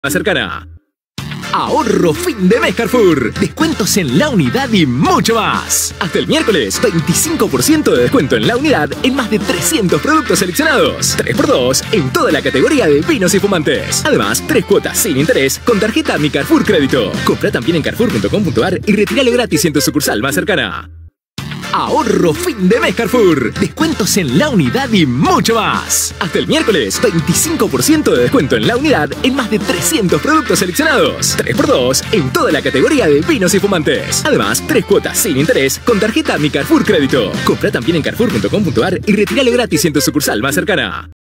más cercana. Ahorro fin de mes Carrefour. Descuentos en la unidad y mucho más. Hasta el miércoles, 25% de descuento en la unidad en más de 300 productos seleccionados. 3x2 en toda la categoría de vinos y fumantes. Además, 3 cuotas sin interés con tarjeta Mi Carrefour Crédito. Compra también en carrefour.com.ar y retíralo gratis en tu sucursal más cercana. Ahorro fin de mes Carrefour. Descuentos en la unidad y mucho más. Hasta el miércoles, 25% de descuento en la unidad en más de 300 productos seleccionados. 3x2 en toda la categoría de vinos y fumantes. Además, 3 cuotas sin interés con tarjeta Mi Carrefour Crédito. Compra también en carrefour.com.ar y retíralo gratis en tu sucursal más cercana.